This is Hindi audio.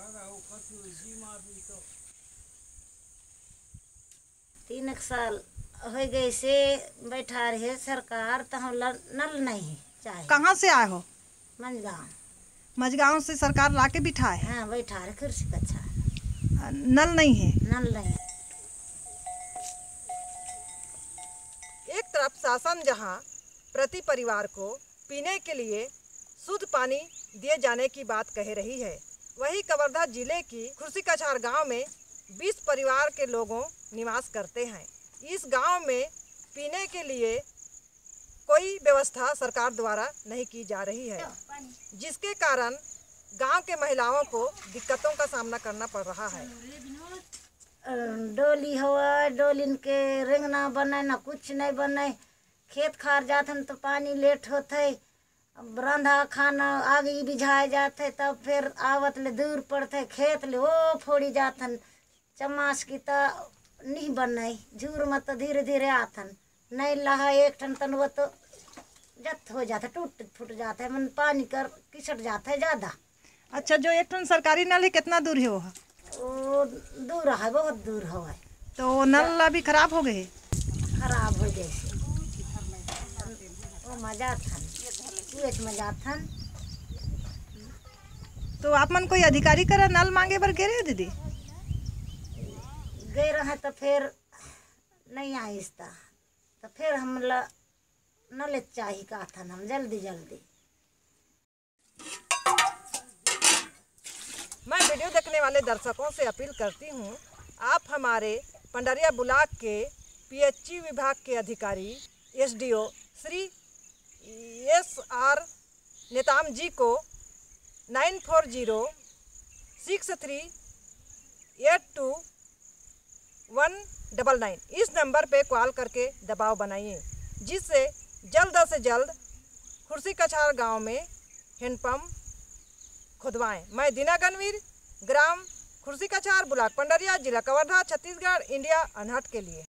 तीन साल हो गए से बैठा रहे सरकार, तो हम नल नहीं चाहिए। कहाँ से आए हो? मंझगांव। मझगांव से सरकार लाके बिठाए? हाँ, बैठा रहे कुर्सी कच्छा। नल नहीं है? नल नहीं। एक तरफ शासन जहां प्रति परिवार को पीने के लिए शुद्ध पानी दिए जाने की बात कह रही है, वहीं कवर्धा जिले की खुर्सी कछार गांव में 20 परिवार के लोगों निवास करते हैं। इस गांव में पीने के लिए कोई व्यवस्था सरकार द्वारा नहीं की जा रही है, जिसके कारण गांव के महिलाओं को दिक्कतों का सामना करना पड़ रहा है। डोली हुआ, डोलिन के रिंग ना बने, ना कुछ नहीं बने। खेत खार जाते तो पानी लेट होते, रंधा खाना आगे बिझाए जाते, तब फिर आवत ले दूर पड़ते, खेत ले वो फोड़ी जातन। चमास की तो नहीं बने, झूर में तो धीरे धीरे आथन, नहीं लहा एक टन तन वो तो जत हो जाता, टूट फूट जाता है, मन पानी कर किसट जाता है ज़्यादा। अच्छा, जो एक टन सरकारी नल है कितना दूर है? वो दूर है, बहुत दूर है। तो वो नल अभी खराब हो गए? खराब हो गए वो मजा था, कुएत मजा था। तो आप मन कोई अधिकारी करा नल मांगे पर गिरे दीदी? गए रहे तो फिर नहीं आई इसता, तो फिर हम नल चाहिए का था, हम जल्दी जल्दी। मैं वीडियो देखने वाले दर्शकों से अपील करती हूँ, आप हमारे पंडरिया ब्लॉक के पीएचई विभाग के अधिकारी एसडीओ श्री एसआर नेताम जी को 9406382199 इस नंबर पे कॉल करके दबाव बनाइए, जिससे जल्द से जल्द खुर्सी कछार गांव में हैंडपम्प खुदवाएं। मैं दीना गणवीर, ग्राम खुर्सी कछार, ब्लॉक पंडरिया, जिला कवर्धा, छत्तीसगढ़, इंडिया अनहट के लिए।